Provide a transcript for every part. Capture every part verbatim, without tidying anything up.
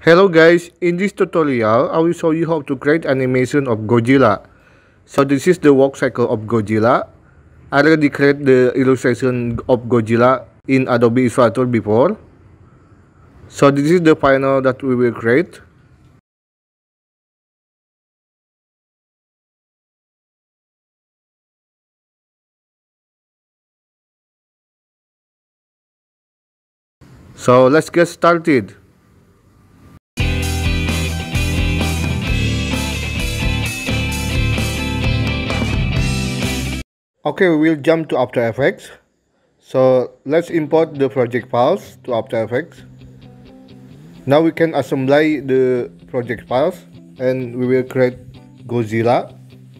Hello guys, in this tutorial I will show you how to create animation of Godzilla. So this is the work cycle of Godzilla. I already created the illustration of Godzilla in Adobe Illustrator before. So this is the final that we will create. So let's get started. Okay, we will jump to After Effects. So let's import the project files to After Effects. Now we can assemble the project files and we will create Godzilla.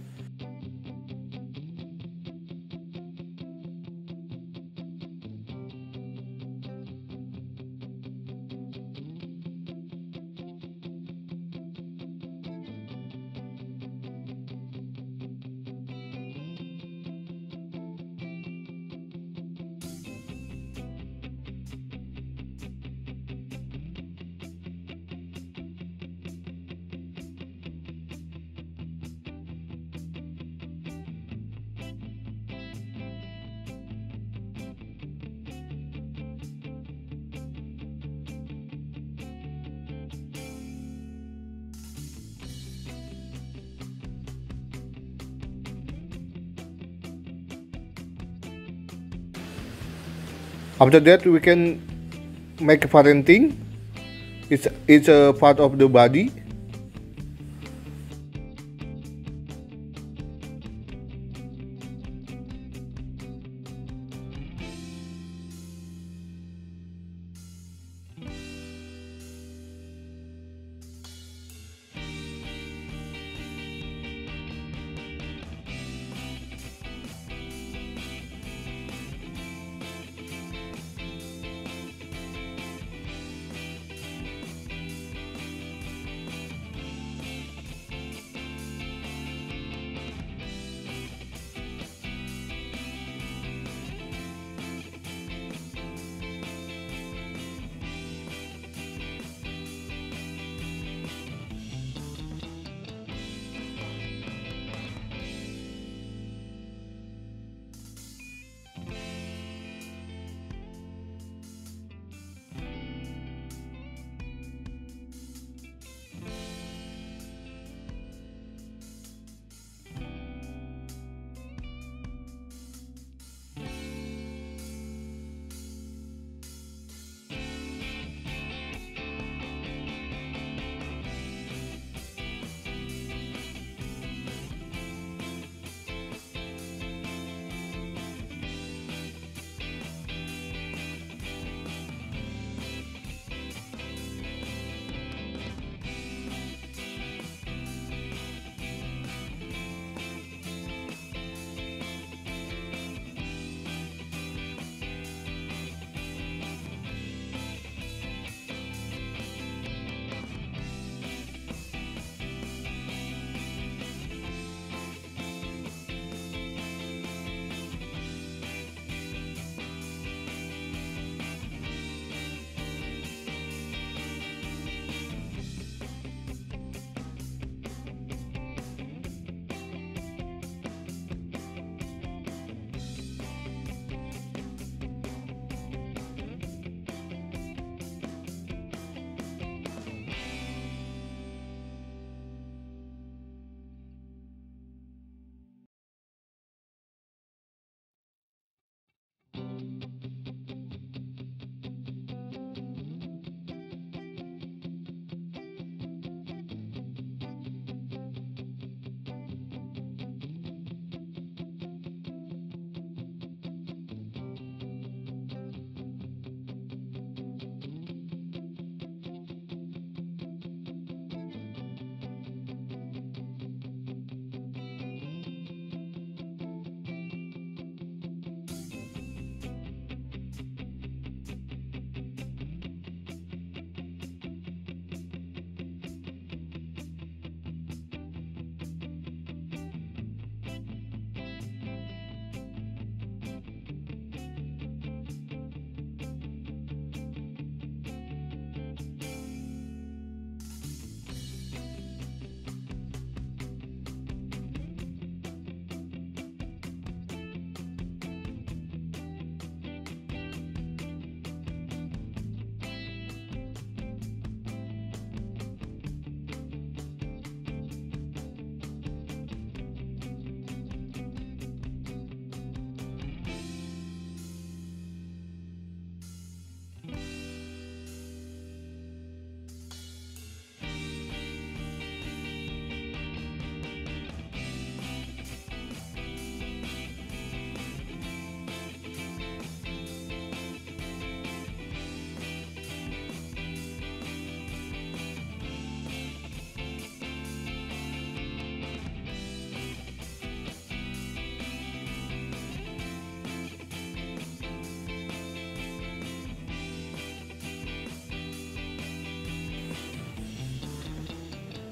After that, we can make a parenting. It's it's a part of the body.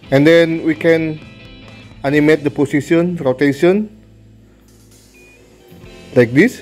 And then we can animate the position, rotation, like this.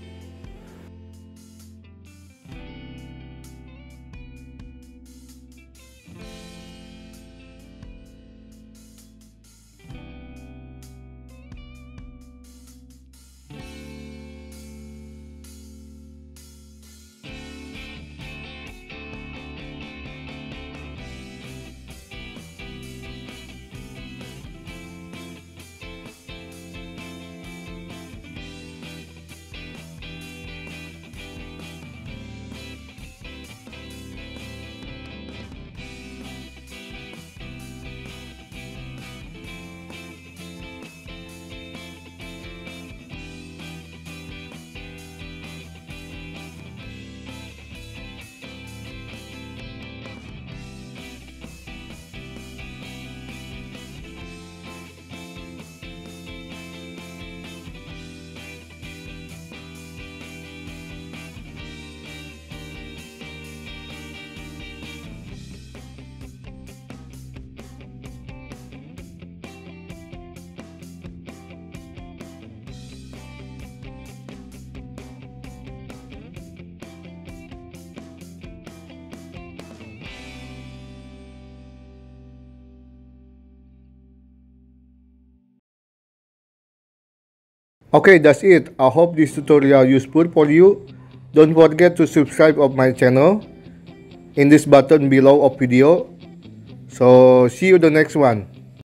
Okay, that's it. I hope this tutorial useful for you. Don't forget to subscribe of my channel in this button below of video. So see you the next one.